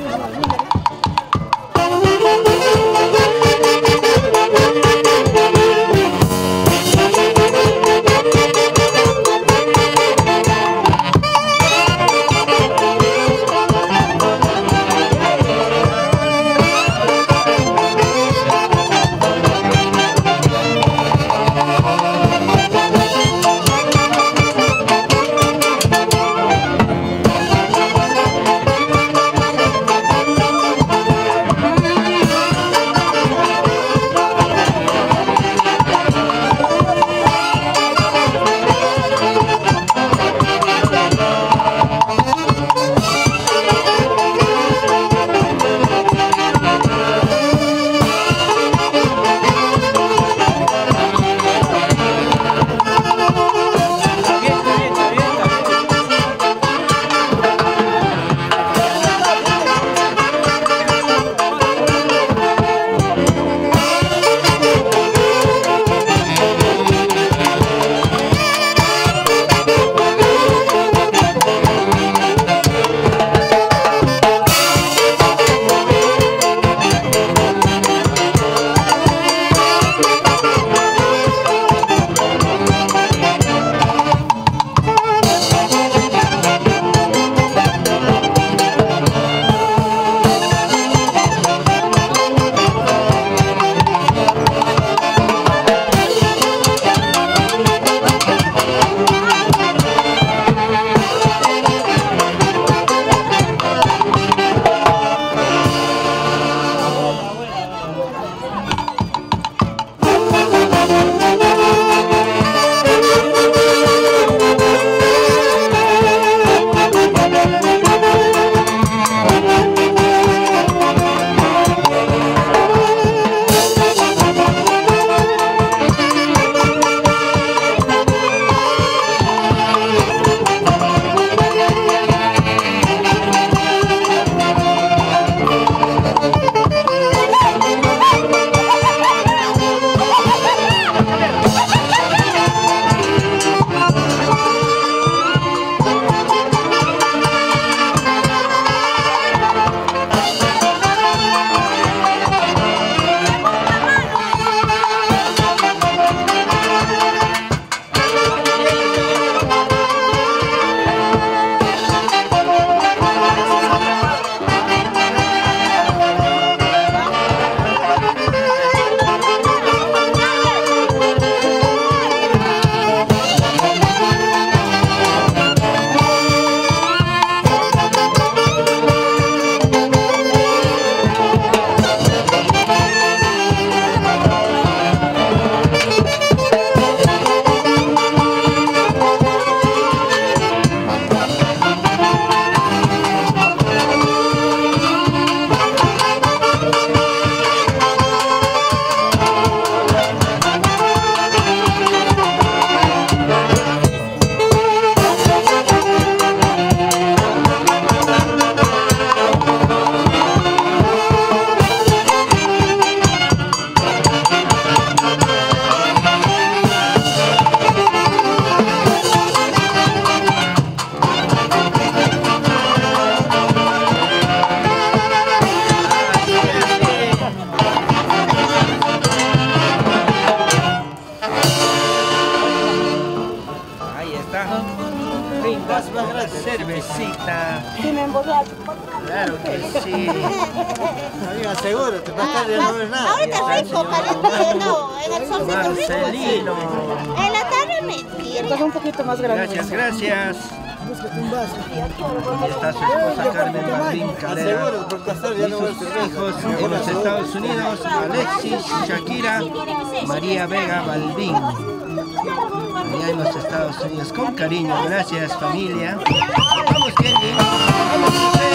Speaker 4: gusta, brindas con la cervecita.
Speaker 5: Sí, me emborracho.
Speaker 4: Claro que sí.
Speaker 2: Amiga, seguro, te pasas de no ver nada.
Speaker 5: Ahorita rico, caliente, no, en el solcito rico.
Speaker 4: Marcelino.
Speaker 5: En la tarde mentira.
Speaker 6: Un poquito más grande.
Speaker 4: Gracias, gracias.
Speaker 2: Búscate un vaso.
Speaker 4: Ahí está su esposa Carmen Martín Calera.
Speaker 2: Seguro, por pasar ya no voy a
Speaker 4: Sus
Speaker 2: cerveza.
Speaker 4: hijos en los Estados Unidos, Alexis, Shakira, María Vega Balbín. Allá en los Estados Unidos, con cariño, gracias familia. Vamos, Kenny. Vamos,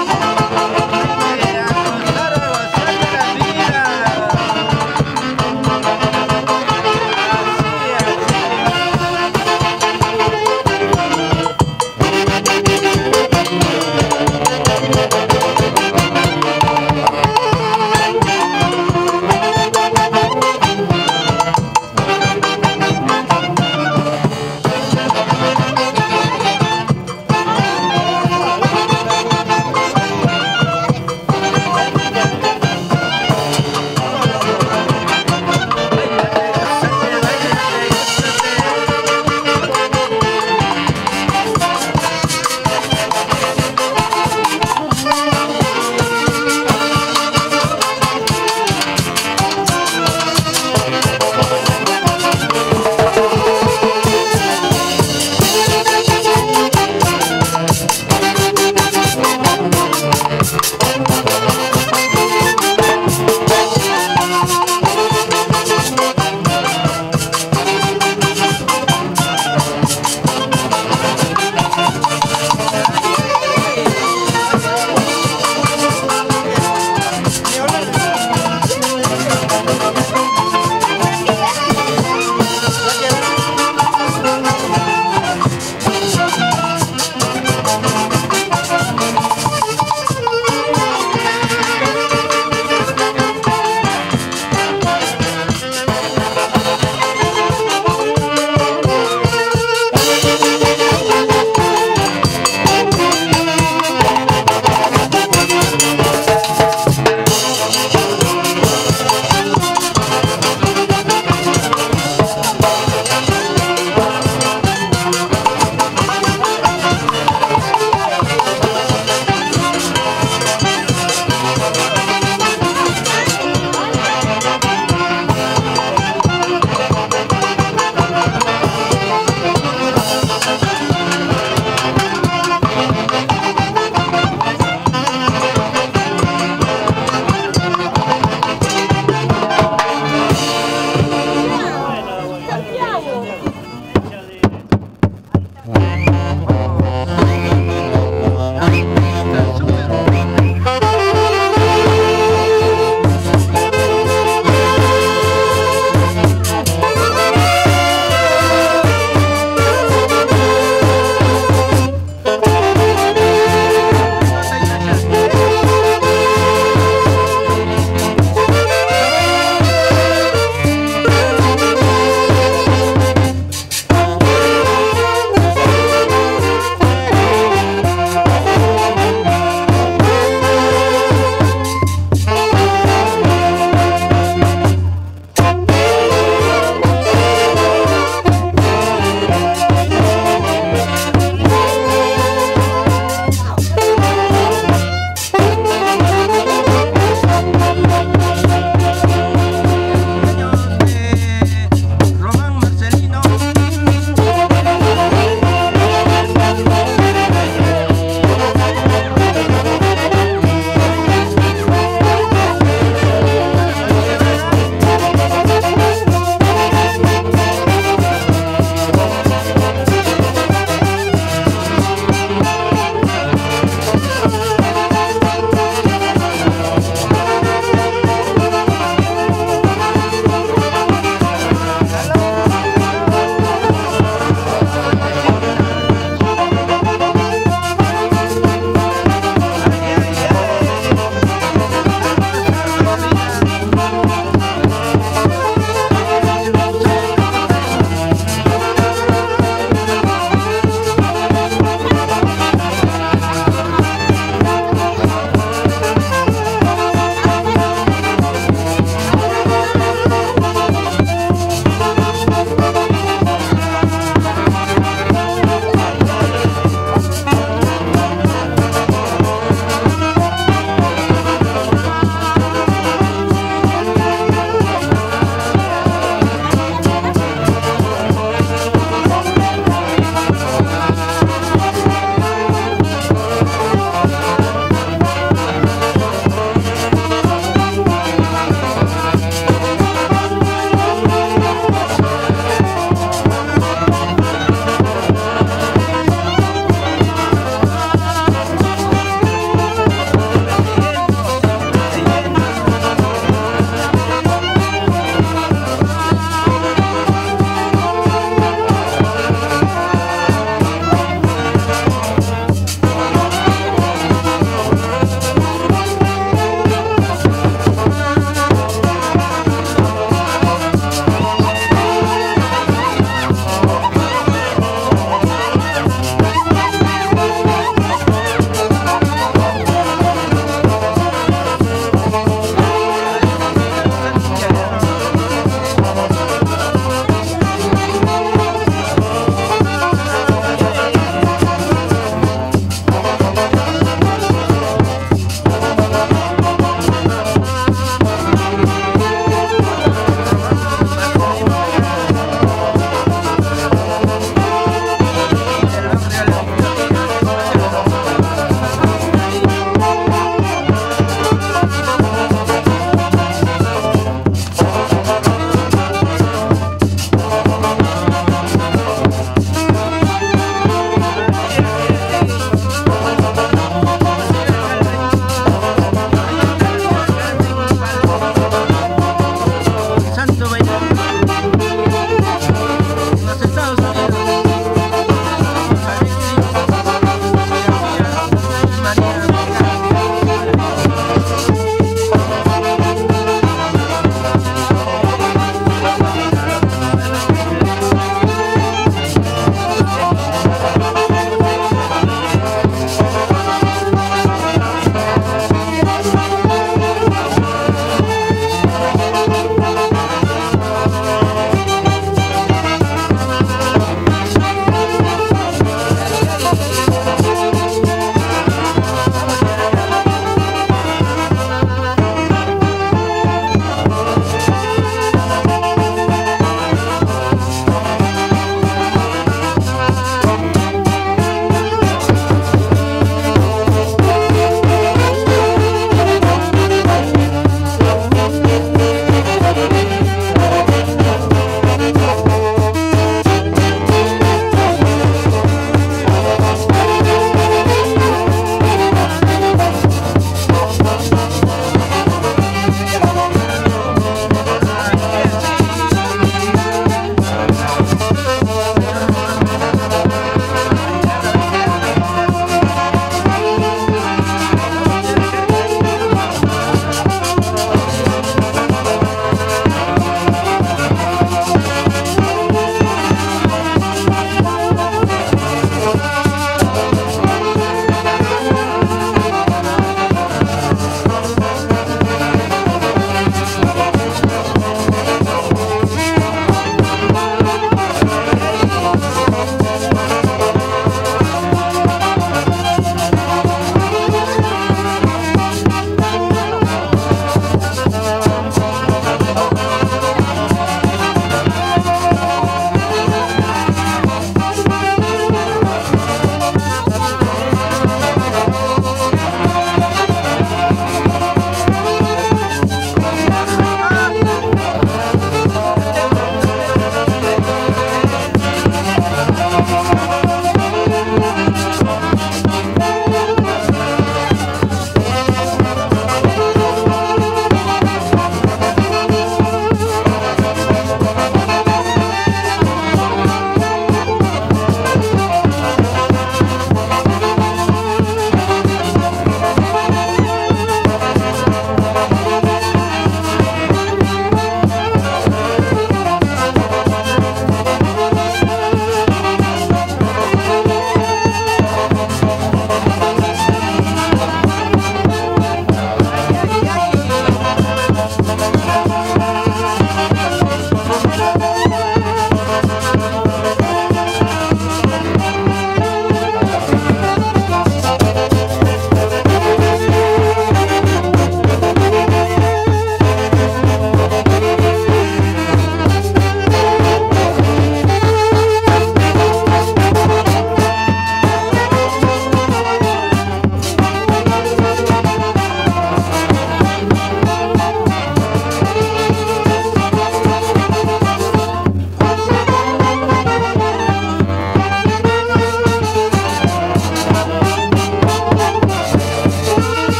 Speaker 4: Mira, gozar a gozar de la vida.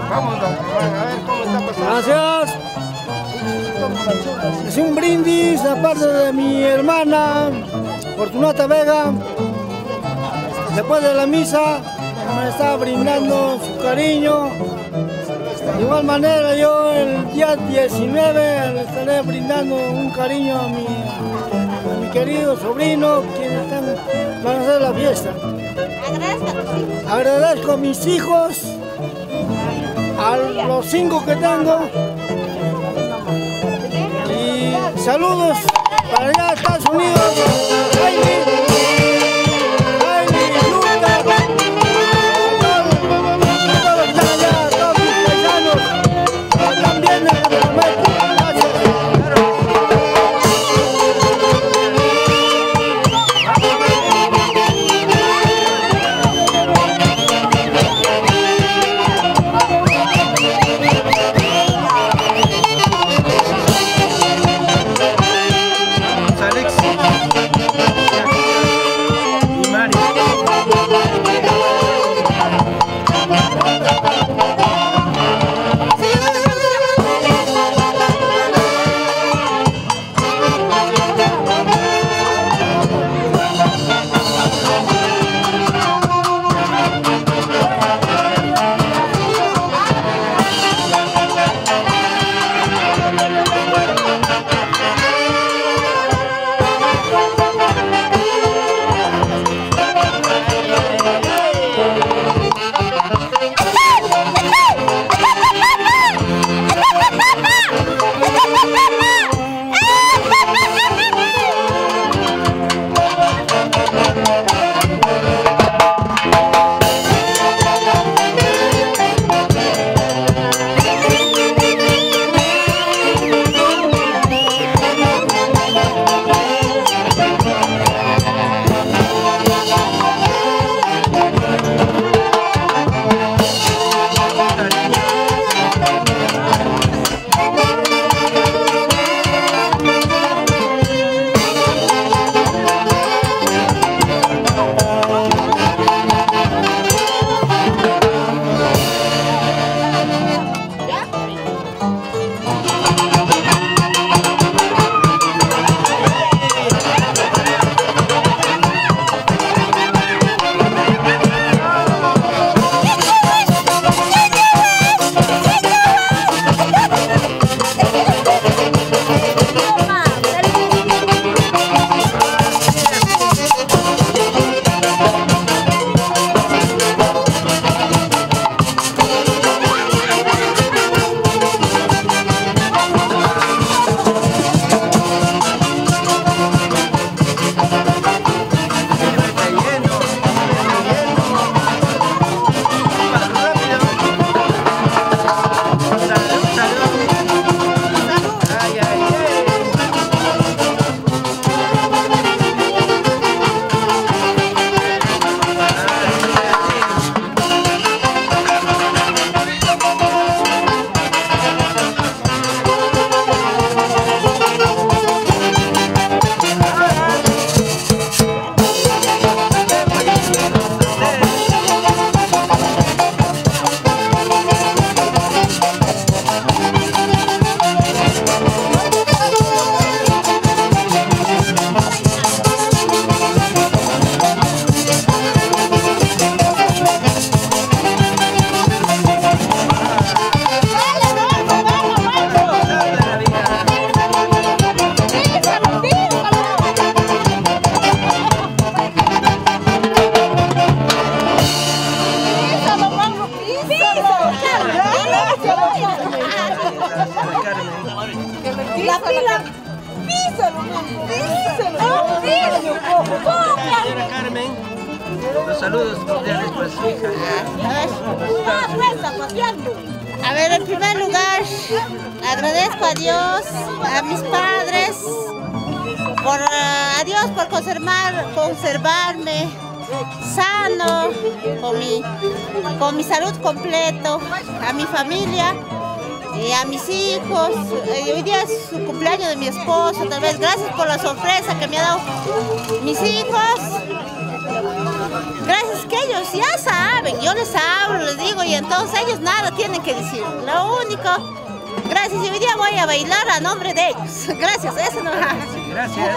Speaker 4: Vamos, don Román, a ver cómo está pasando.
Speaker 2: Gracias. Es un brindis aparte de mi hermana Fortunata Vega. Después de la misa me está brindando su cariño. De igual manera yo el día 19 le estaré brindando un cariño a mi querido sobrino, quienes van a hacer la fiesta. Agradezco a mis hijos, a los 5 que tengo. Y saludos para allá a Estados Unidos.
Speaker 4: Carmen, los saludos cordiales para su hija.
Speaker 5: A ver, en primer lugar, agradezco a Dios, a mis padres, a Dios por conservarme sano, con mi salud completo, a mi familia y a mis hijos. Hoy día es su cumpleaños de mi esposo, tal vez gracias por la sorpresa que me ha dado mis hijos. Gracias que ellos ya saben, yo les hablo, les digo, y entonces ellos nada tienen que decir. Lo único, gracias, y hoy día voy a bailar a nombre de ellos. Gracias, eso no.
Speaker 4: Sí, gracias.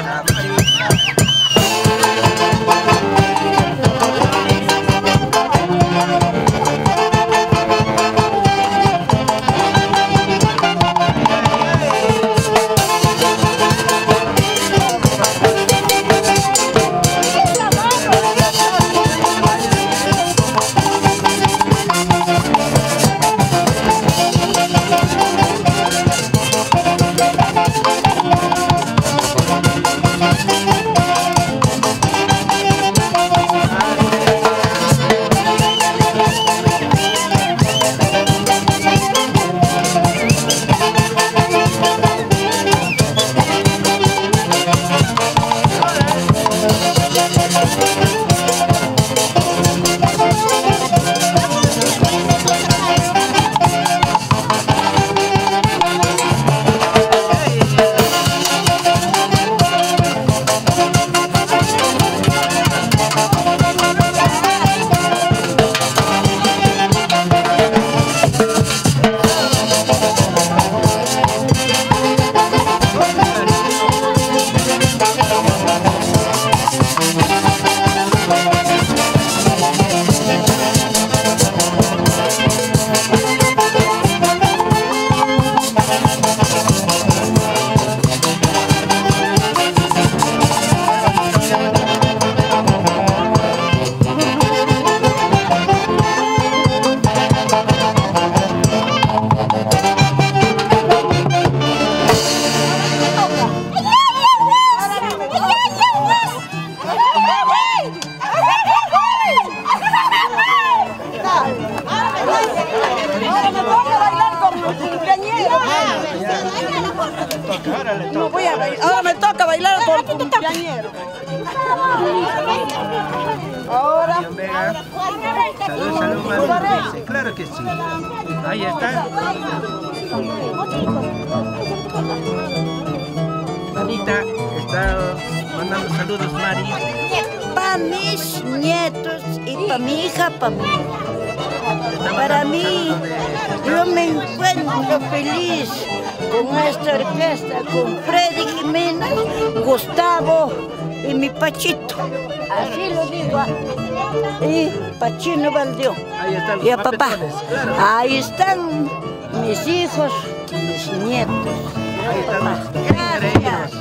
Speaker 6: Ahora me toca bailar por el cumpleañero. Ahora.
Speaker 4: Salud, salud, mami. Sí, claro que sí. Ahí está. Manita, está mandando saludos, Mari.
Speaker 6: Para mis nietos y para mi hija, para mí. Para mí, yo me encuentro feliz con esta orquesta, con Freddy Jiménez, Gustavo y mi Pachito. Así lo digo. Y Pachino Valdió.
Speaker 4: Ahí están los
Speaker 6: y a papá.
Speaker 4: Claro.
Speaker 6: Ahí están mis hijos, mis nietos.
Speaker 4: Ahí están los
Speaker 6: Gracias.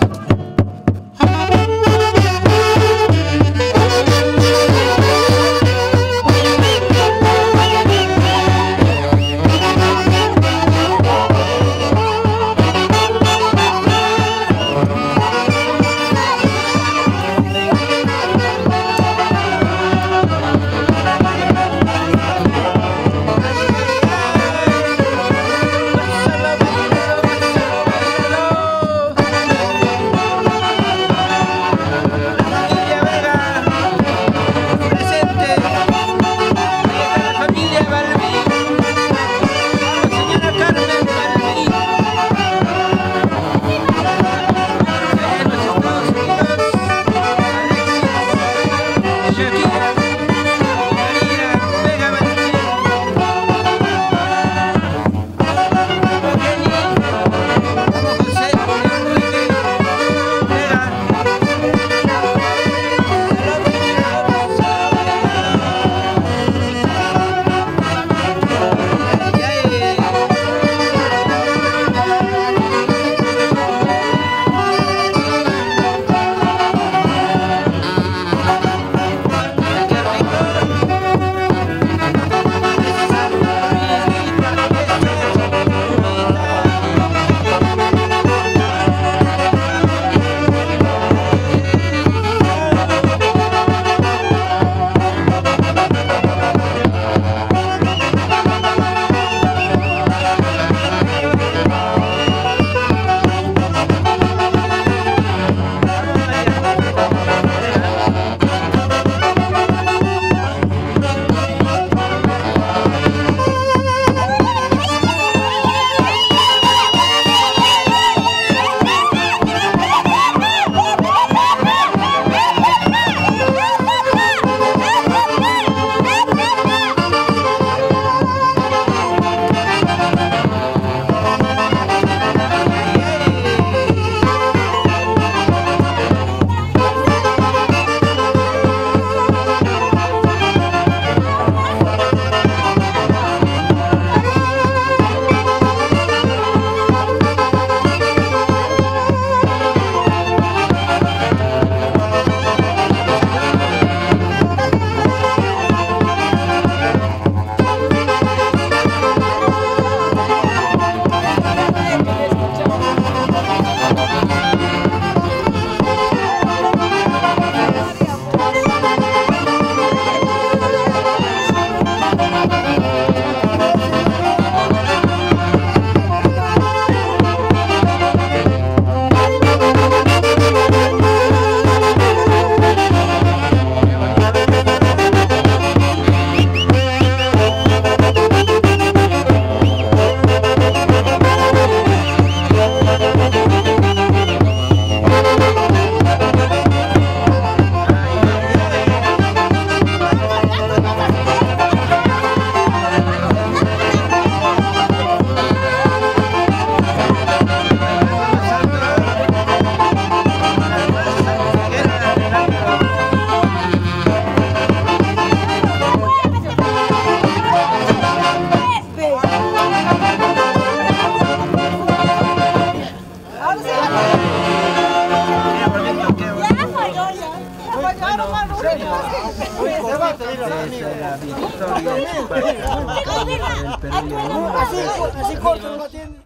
Speaker 4: la victoria del Perú y el mundo.
Speaker 2: Así corto lo atiende.